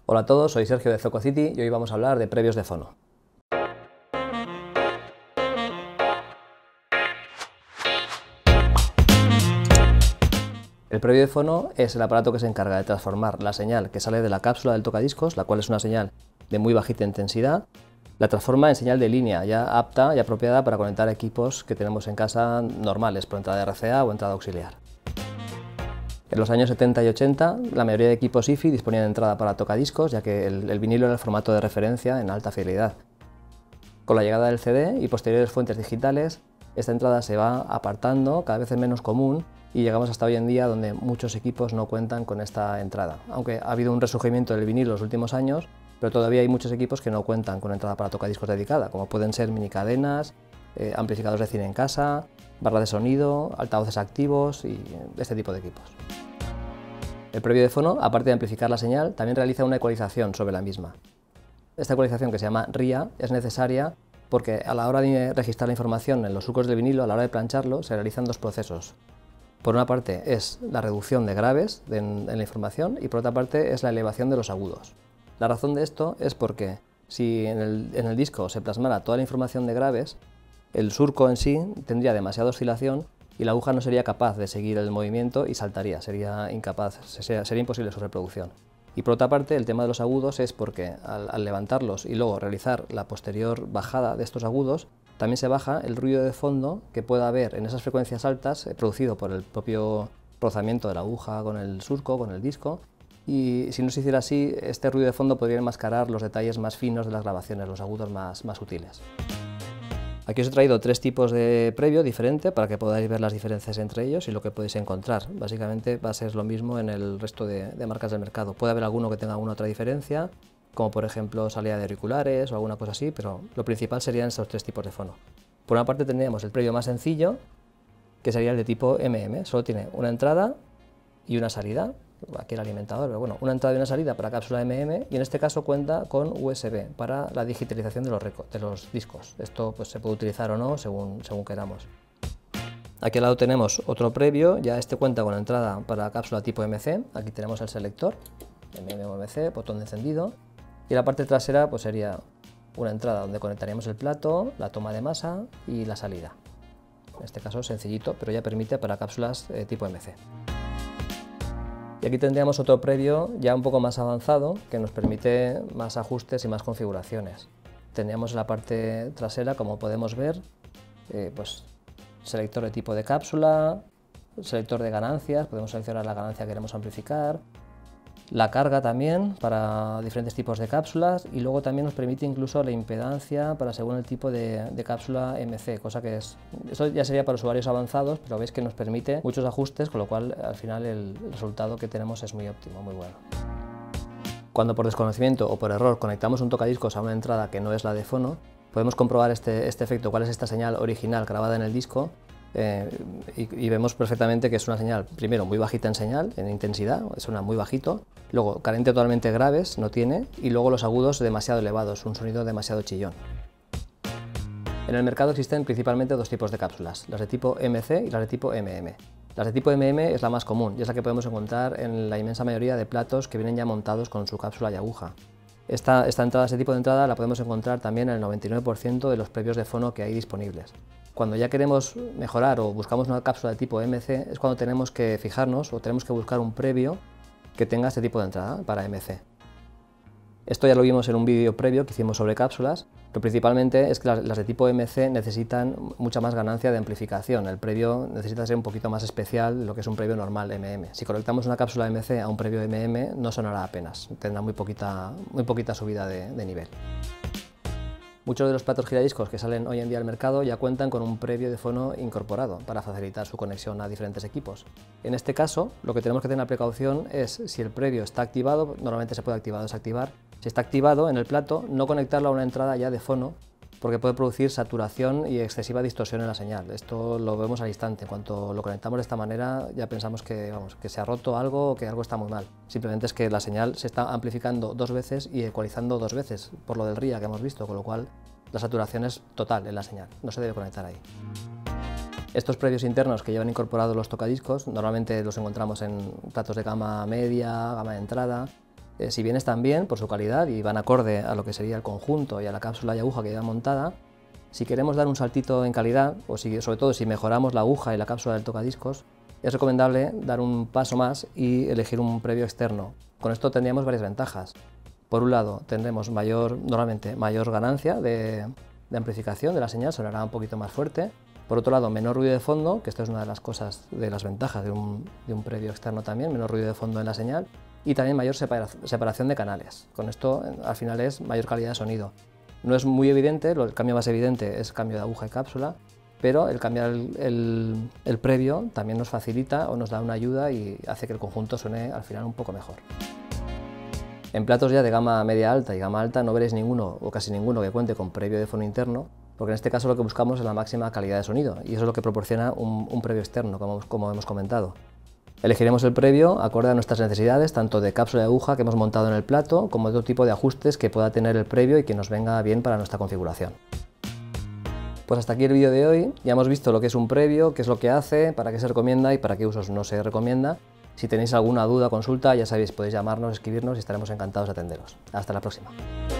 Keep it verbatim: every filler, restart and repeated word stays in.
Hola a todos, soy Sergio de Zoco City y hoy vamos a hablar de previos de fono. El previo de fono es el aparato que se encarga de transformar la señal que sale de la cápsula del tocadiscos, la cual es una señal de muy bajita intensidad, la transforma en señal de línea ya apta y apropiada para conectar equipos que tenemos en casa normales por entrada R C A o entrada auxiliar. En los años setenta y ochenta, la mayoría de equipos I F I disponían de entrada para tocadiscos, ya que el, el vinilo era el formato de referencia en alta fidelidad. Con la llegada del C D y posteriores fuentes digitales, esta entrada se va apartando, cada vez es menos común, y llegamos hasta hoy en día donde muchos equipos no cuentan con esta entrada. Aunque ha habido un resurgimiento del vinilo en los últimos años, pero todavía hay muchos equipos que no cuentan con entrada para tocadiscos dedicada, como pueden ser minicadenas, eh, amplificadores de cine en casa, barras de sonido, altavoces activos y este tipo de equipos. El previo de fono, aparte de amplificar la señal, también realiza una ecualización sobre la misma. Esta ecualización, que se llama R I A, es necesaria porque a la hora de registrar la información en los surcos del vinilo, a la hora de plancharlo, se realizan dos procesos. Por una parte es la reducción de graves en, en la información y por otra parte es la elevación de los agudos. La razón de esto es porque si en el, en el disco se plasmara toda la información de graves, el surco en sí tendría demasiada oscilación y la aguja no sería capaz de seguir el movimiento y saltaría, sería incapaz, sería, sería imposible su reproducción. Y por otra parte, el tema de los agudos es porque al, al levantarlos y luego realizar la posterior bajada de estos agudos, también se baja el ruido de fondo que pueda haber en esas frecuencias altas eh, producido por el propio rozamiento de la aguja con el surco, con el disco, y si no se hiciera así, este ruido de fondo podría enmascarar los detalles más finos de las grabaciones, los agudos más, más sutiles. Aquí os he traído tres tipos de previo diferente para que podáis ver las diferencias entre ellos y lo que podéis encontrar. Básicamente va a ser lo mismo en el resto de, de marcas del mercado. Puede haber alguno que tenga alguna otra diferencia, como por ejemplo salida de auriculares o alguna cosa así, pero lo principal serían estos tres tipos de fono. Por una parte tendríamos el previo más sencillo, que sería el de tipo M M. Solo tiene una entrada y una salida. Aquí el alimentador, pero bueno, una entrada y una salida para cápsula M M y en este caso cuenta con U S B para la digitalización de los, de los discos. Esto pues, se puede utilizar o no según, según queramos. Aquí al lado tenemos otro previo, ya este cuenta con entrada para cápsula tipo M C. Aquí tenemos el selector, M M o M C, botón de encendido, y la parte trasera pues sería una entrada donde conectaríamos el plato, la toma de masa y la salida. En este caso sencillito, pero ya permite para cápsulas eh, tipo M C. Y aquí tendríamos otro previo ya un poco más avanzado que nos permite más ajustes y más configuraciones. Tendríamos en la parte trasera, como podemos ver, eh, pues, selector de tipo de cápsula, selector de ganancias, podemos seleccionar la ganancia que queremos amplificar, la carga también para diferentes tipos de cápsulas y luego también nos permite incluso la impedancia para según el tipo de, de cápsula M C, cosa que es, eso ya sería para usuarios avanzados, pero veis que nos permite muchos ajustes, con lo cual al final el resultado que tenemos es muy óptimo, muy bueno. Cuando por desconocimiento o por error conectamos un tocadiscos a una entrada que no es la de fono, podemos comprobar este, este efecto, cuál es esta señal original grabada en el disco. Eh, y, y vemos perfectamente que es una señal, primero, muy bajita en señal, en intensidad, suena muy bajito, luego carente totalmente graves, no tiene, y luego los agudos demasiado elevados, un sonido demasiado chillón. En el mercado existen principalmente dos tipos de cápsulas, las de tipo M C y las de tipo M M. Las de tipo M M es la más común y es la que podemos encontrar en la inmensa mayoría de platos que vienen ya montados con su cápsula y aguja. Esta, esta entrada, este tipo de entrada la podemos encontrar también en el noventa y nueve por ciento de los previos de fono que hay disponibles. Cuando ya queremos mejorar o buscamos una cápsula de tipo M C es cuando tenemos que fijarnos o tenemos que buscar un previo que tenga este tipo de entrada para M C. Esto ya lo vimos en un vídeo previo que hicimos sobre cápsulas, pero principalmente es que las, las de tipo M C necesitan mucha más ganancia de amplificación. El previo necesita ser un poquito más especial de lo que es un previo normal M M. Si conectamos una cápsula M C a un previo M M no sonará apenas, tendrá muy poquita, muy poquita subida de, de nivel. Muchos de los platos giradiscos que salen hoy en día al mercado ya cuentan con un previo de fono incorporado para facilitar su conexión a diferentes equipos. En este caso, lo que tenemos que tener precaución es si el previo está activado, normalmente se puede activar o desactivar, si está activado en el plato, no conectarlo a una entrada ya de fono, porque puede producir saturación y excesiva distorsión en la señal. Esto lo vemos al instante. En cuanto lo conectamos de esta manera, ya pensamos que, vamos, que se ha roto algo o que algo está muy mal. Simplemente es que la señal se está amplificando dos veces y ecualizando dos veces, por lo del R I A que hemos visto, con lo cual la saturación es total en la señal, no se debe conectar ahí. Estos previos internos que llevan incorporados los tocadiscos, normalmente los encontramos en platos de gama media, gama de entrada, eh, si bien están bien por su calidad y van acorde a lo que sería el conjunto y a la cápsula y aguja que lleva montada, si queremos dar un saltito en calidad, o si, sobre todo si mejoramos la aguja y la cápsula del tocadiscos, es recomendable dar un paso más y elegir un previo externo. Con esto tendríamos varias ventajas. Por un lado, tendremos mayor, normalmente mayor ganancia de, de amplificación de la señal, sonará un poquito más fuerte. Por otro lado, menor ruido de fondo, que esto es una de las cosas, de las ventajas de un, de un previo externo también, menor ruido de fondo en la señal, y también mayor separa, separación de canales. Con esto, al final, es mayor calidad de sonido. No es muy evidente, el cambio más evidente es el cambio de aguja y cápsula, pero el cambiar el, el, el previo también nos facilita o nos da una ayuda y hace que el conjunto suene al final un poco mejor. En platos ya de gama media alta y gama alta no veréis ninguno o casi ninguno que cuente con previo de fono interno, porque en este caso lo que buscamos es la máxima calidad de sonido y eso es lo que proporciona un, un previo externo, como, como hemos comentado. Elegiremos el previo acorde a nuestras necesidades, tanto de cápsula y aguja que hemos montado en el plato, como de otro tipo de ajustes que pueda tener el previo y que nos venga bien para nuestra configuración. Pues hasta aquí el vídeo de hoy. Ya hemos visto lo que es un previo, qué es lo que hace, para qué se recomienda y para qué usos no se recomienda. Si tenéis alguna duda o consulta, ya sabéis, podéis llamarnos, escribirnos y estaremos encantados de atenderos. Hasta la próxima.